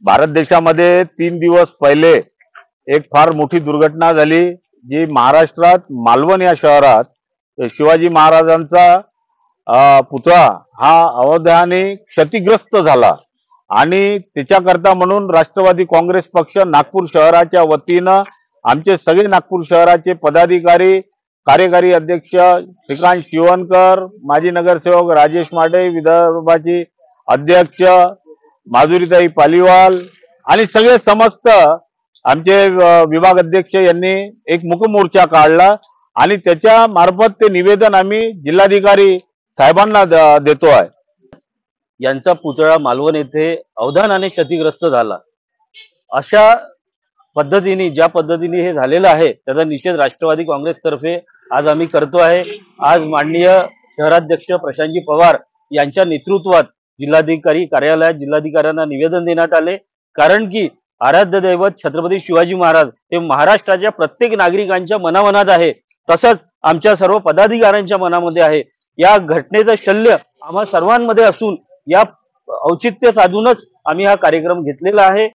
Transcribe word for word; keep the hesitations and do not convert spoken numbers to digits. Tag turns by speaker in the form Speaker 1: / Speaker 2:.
Speaker 1: भारत देशामध्ये तीन दिवस पहिले एक फार मोठी दुर्घटना झाली, जी महाराष्ट्रात मालवण या शहरात शिवाजी महाराजांचा अ, पुतळा हा अवधाने क्षतिग्रस्त झाला आणि त्याच्याकरता म्हणून राष्ट्रवादी काँग्रेस पक्ष नागपूर शहराच्या वतीनं आमचे सगळे नागपूर शहराचे पदाधिकारी, कार्यकारी अध्यक्ष श्रीकांत शिवणकर, माजी नगरसेवक राजेश माटे, विदर्भाची अध्यक्ष माधुरीताई पालीवाल आणि सगळे समस्त आमचे विभाग अध्यक्ष यांनी एक मुक मोर्चा काढला आणि त्याच्या मार्फत ते निवेदन आम्ही जिल्हाधिकारी साहेबांना देतो आहे।
Speaker 2: यांचा पुतळा मालवण येथे अवधानाने क्षतिग्रस्त झाला। अशा पद्धतीने ज्या पद्धतीने हे झालेलं आहे त्याचा निषेध राष्ट्रवादी काँग्रेस तर्फे आज आम्ही करतो आहे। आज माननीय शहराध्यक्ष प्रशांतजी पवार यांच्या नेतृत्वात जिल्हाधिकारी कार्यालयात जिल्हाधिकाऱ्यांना निवेदन देण्यात आले, कारण की आराध्य दैवत छत्रपती शिवाजी महाराज हे महाराष्ट्राच्या प्रत्येक नागरिकांच्या मनामनात आहे, तसंच आमच्या सर्व पदाधिकाऱ्यांच्या मनामध्ये आहे। या घटनेचं शल्य आम्हा सर्वांमध्ये असून या औचित्य साधूनच आम्ही हा कार्यक्रम घेतलेला आहे।